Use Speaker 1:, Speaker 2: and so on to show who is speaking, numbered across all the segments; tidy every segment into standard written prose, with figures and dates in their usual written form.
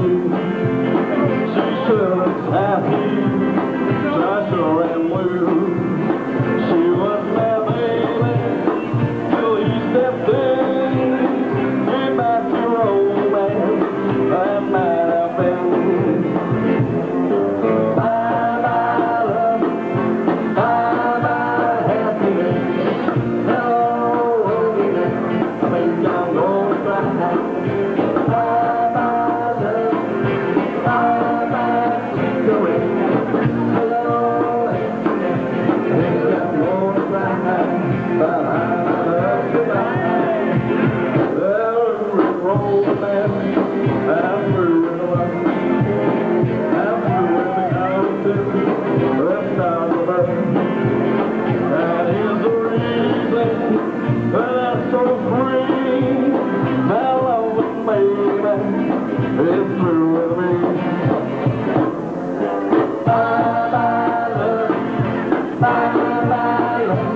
Speaker 1: She sure looks happy, so I sure am blue. She was my baby till he stepped in. Came back to romance, that might have been. Bye bye love, bye bye happiness. Hello loneliness, I think I'm gonna cry. Bye bye love, bye bye sweet caress. Hello happiness, I think I'm gonna cry. But I love goodbye. Well, romance, I'm through with the love. I'm through with the countess, left out of her. That is the reason that I'm so free. My love with baby is through with me. Bye bye love, bye bye love.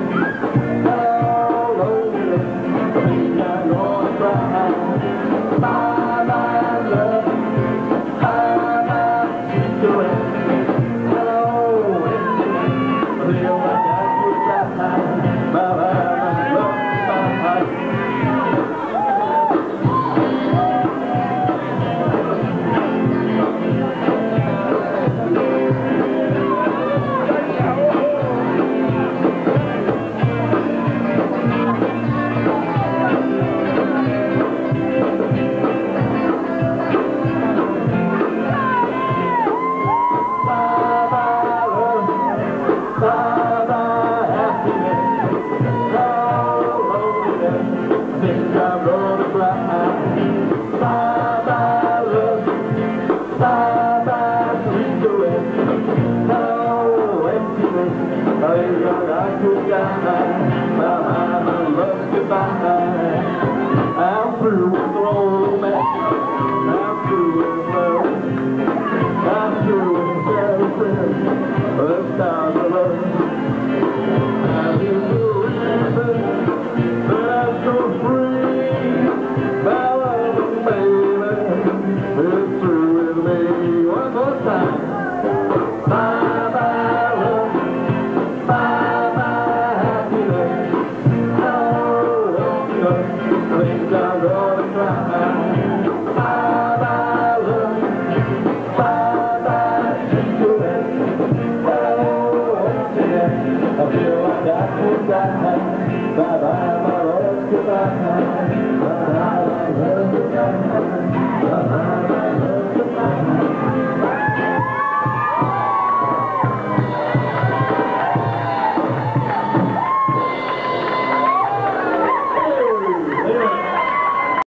Speaker 1: Hello loneliness, I think I'm gonna cry. Bye bye love, bye bye sweet caress. Hello emptiness, I feel like I could die. Bye bye love, bye. I'm through with the road.